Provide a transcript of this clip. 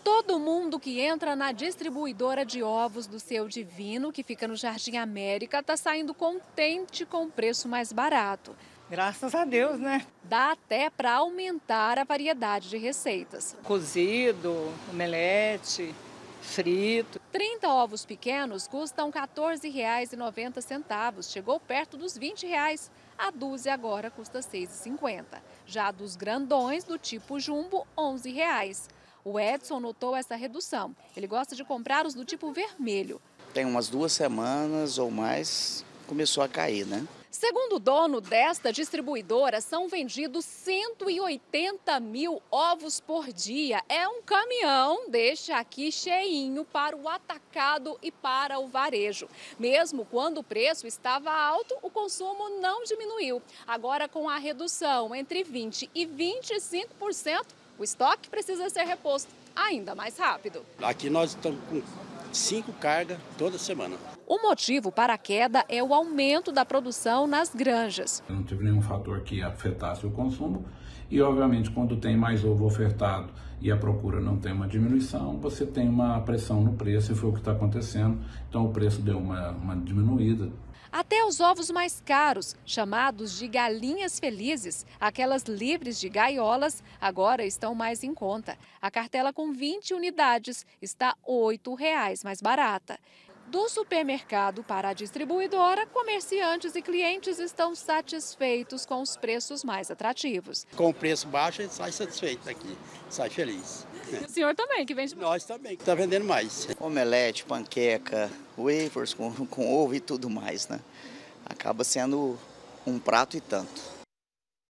Todo mundo que entra na distribuidora de ovos do Seu Divino, que fica no Jardim América, está saindo contente com o preço mais barato. Graças a Deus, né? Dá até para aumentar a variedade de receitas. Cozido, omelete, frito. 30 ovos pequenos custam R$ 14,90. Chegou perto dos R$ 20. A dúzia agora custa R$ 6,50. Já dos grandões, do tipo jumbo, R$ 11. O Edson notou essa redução. Ele gosta de comprar os do tipo vermelho. Tem umas 2 semanas ou mais, começou a cair, né? Segundo o dono desta distribuidora, são vendidos 180 mil ovos por dia. É um caminhão, deixa aqui cheinho para o atacado e para o varejo. Mesmo quando o preço estava alto, o consumo não diminuiu. Agora, com a redução entre 20% e 25%, o estoque precisa ser reposto ainda mais rápido. Aqui nós estamos com 5 cargas toda semana. O motivo para a queda é o aumento da produção nas granjas. Não teve nenhum fator que afetasse o consumo e, obviamente, quando tem mais ovo ofertado e a procura não tem uma diminuição, você tem uma pressão no preço e foi o que está acontecendo. Então o preço deu uma diminuída. Até os ovos mais caros, chamados de galinhas felizes, aquelas livres de gaiolas, agora estão mais em conta. A cartela com 20 unidades está R$ 8 mais barata. Do supermercado para a distribuidora, comerciantes e clientes estão satisfeitos com os preços mais atrativos. Com o preço baixo, a gente sai satisfeito aqui, sai feliz. O senhor também, que vende mais? Nós também, que está vendendo mais. Omelete, panqueca, wafers com ovo e tudo mais, né? Acaba sendo um prato e tanto.